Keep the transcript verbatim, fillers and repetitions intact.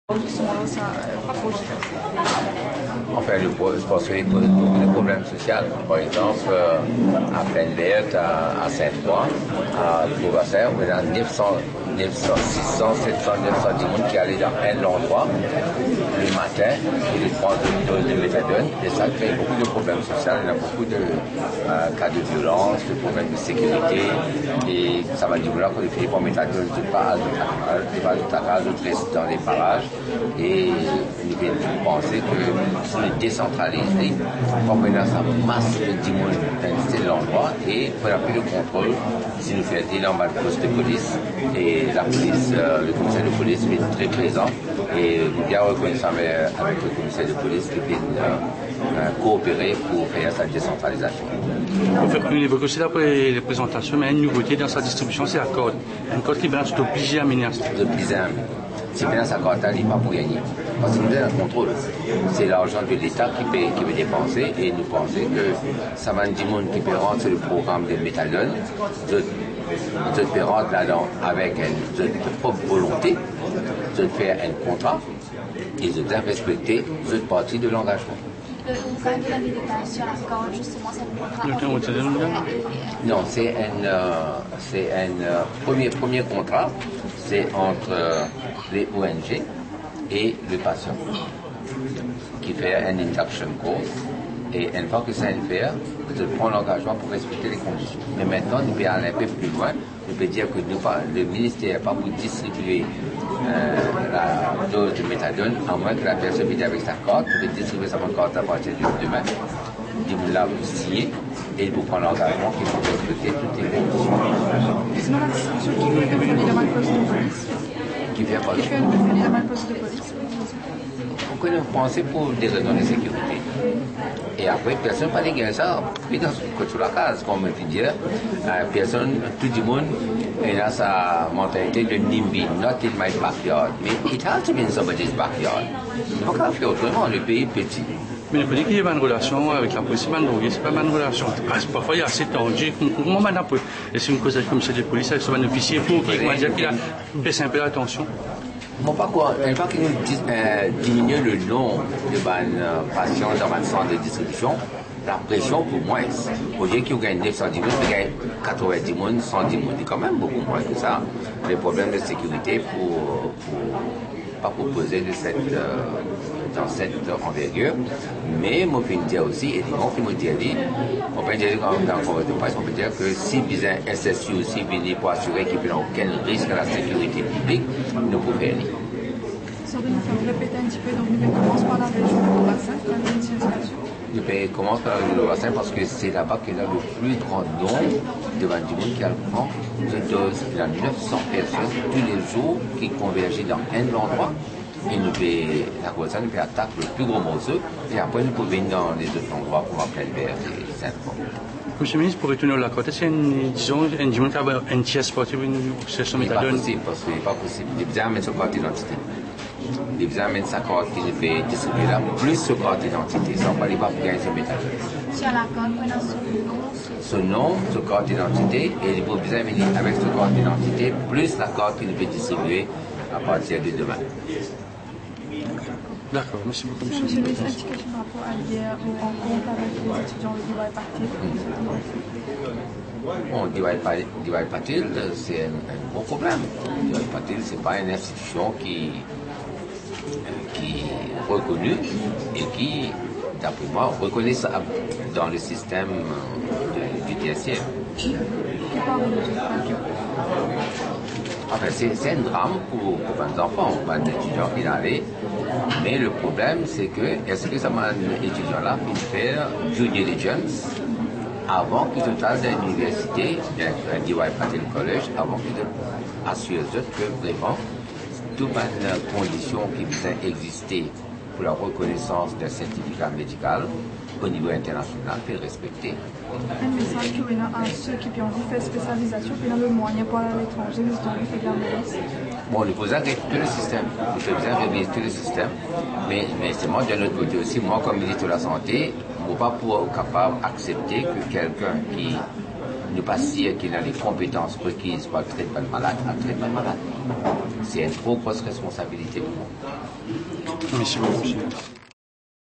Justement, ça rapproche. Enfin, le, je pense qu'il y a beaucoup de problèmes sociaux. Par exemple, euh, à Plaine-Verte, à, à Sainte-Croix, à Beaubassin, on a neuf cents, neuf cents, six cents, sept cents, neuf cents personnes qui allaient dans un endroit le matin et ils prennent une dose de méthadone. Et ça crée beaucoup de problèmes sociaux. Il y a beaucoup de euh, cas de violence, de problèmes de sécurité. Et ça va dire là que les filles prennent méthadone, de pas à d'autres restent dans les parages. Et nous devons penser que si nous décentralisons, on peut avoir sa masse de dimanche dans l'endroit et pour avoir plus de contrôle, si nous faisons des normes de poste de police et la police, euh, le commissaire de police est très présent et nous bien reconnaissant avec le commissaire de police qui vient euh, euh, coopérer pour faire sa décentralisation. On évoque aussi la présentation, mais une nouveauté dans sa distribution, c'est la corde. Une corde qui est obligée à mener. Obligée à mener. Si bien sa carte, il n'est pas pour gagner. Parce que nous avons un contrôle. C'est l'argent de l'État qui peut, qui peut dépenser et nous pensons que ça va du monde qui peut rentrer sur le programme de méthadone, de peut rentrer là-dedans avec une de propre volonté, de faire un contrat et de respecter cette partie de l'engagement. Vous faites de la militance sur la corde, justement, c'est le contrat. Non, c'est un, euh, c'est un euh, premier, premier contrat, c'est entre euh, les O N G et le patient qui fait un induction course et une fois que ça est fait, je prends l'engagement pour respecter les conditions. Mais maintenant, nous pouvons aller un peu plus loin. Nous pouvons dire que nous, le ministère n'est pas pour distribuer euh, la dose de méthadone, à moins que la personne vienne avec sa carte, peut distribuer sa carte à partir de demain. Nous l'avons signé et il faut prendre l'engagement qu'il faut respecter toutes les conditions. Sinon, la distribution qui fait intervenir dans le poste de police. Qui fait quoi? Qui fait intervenir dans le poste de police. On peut penser pour des raisons de sécurité. Et après, personne ne parle de ça. Puis dans sur la case, comme on dit, euh, personne, tout le monde a sa mentalité de NIMBY, not in my backyard. Mais it has to be in somebody's backyard. On ne peut pas faire autrement, le pays est petit. Mais vous connaissez qu'il y a une relation avec la police, c'est pas une relation. Parfois, il y a assez tendu. Comment on peut et c'est une cause comme ça de police, avec un officier pour qu'il a baissé un peu la tension. Bon, pas quoi, une fois qu'ils nous euh, diminuent le nom de euh, patients dans un centre de distribution, la pression pour moins. Au lieu qu'ils gagnent neuf cent dix mille, ils gagnent quatre-vingt-dix mille, cent dix mille. C'est quand même beaucoup moins que ça. Les problèmes de sécurité pour, pour pas proposer de cette, euh, dans cette envergure. Mais moi, je peux dire aussi, et on peut dire, on peut dire dans la conférence de presse, on peut dire que si bien S S U aussi venir pour assurer qu'il n'y a aucun risque à la sécurité publique, nous pouvons faire. Sans de nous faire répéter un petit peu, donc nous commence par la région de Beaubassin, la médiatisation. Le pays commence par la région de Beaubassin parce que c'est là-bas qu'il y a le plus grand nombre de monde qui a le prend de doses. Il y a neuf cents personnes tous les jours qui convergent dans un endroit. Et nous fait, la Côte-Saint nous fait attaquer le plus gros morceau et après nous pouvons venir dans les autres endroits comme à Plaine-Verte et Sainte-Croix. Monsieur le ministre, pour retourner à la côte, est-ce qu'il y a une, disons, un dimanche qui a un tiers sportif, une session méthadone? C'est pas possible, parce que c'est pas possible. Les besoins mettent sa carte d'identité. Les besoins mettent sa carte qui nous fait distribuer là, plus sa carte d'identité. Ça, on ne va pas gagner ce méthadone. Sur la carte, on a son nom. Son nom, sa carte d'identité, et les besoins venir avec sa carte d'identité, plus la carte qui nous fait distribuer à partir de demain. D'accord, merci beaucoup. Monsieur, monsieur le ministre, est-ce que par rapport à hier aux rencontres avec les étudiants de Divide Patil? Bon, Divide Patil, c'est un, un gros problème. Divide Patil, ce n'est pas une institution qui, qui est reconnue et qui, d'après moi, reconnaît ça dans le système judiciaire. Qui parle de Enfin, c'est un drame pour, pour les enfants, pour les étudiants qui allaient. Mais le problème, c'est que, est-ce que ça m'a un étudiant-là peut faire due diligence avant qu'il se fasse à l'université, un D Y Patil College, avant qu'il assure que vraiment, toutes les conditions qui puissent exister pour la reconnaissance d'un certificat médical au niveau international peut respecter. Un message qui vient à ceux qui ont envie de faire spécialisation, qui ont le moyen pour aller à l'étranger, mais qui ont envie de faire de la médecine. Bon, il faut arrêter tout le système. Il faut bien réviser tout le système. Mais, mais c'est moi, d'un autre côté aussi, moi, comme ministre de la Santé, je ne peux pas pouvoir capable d'accepter que quelqu'un qui ne pas dire qu'il a les compétences requises pour le traitement de malade, un traitement de malade. C'est une trop grosse responsabilité pour moi. Merci beaucoup, monsieur.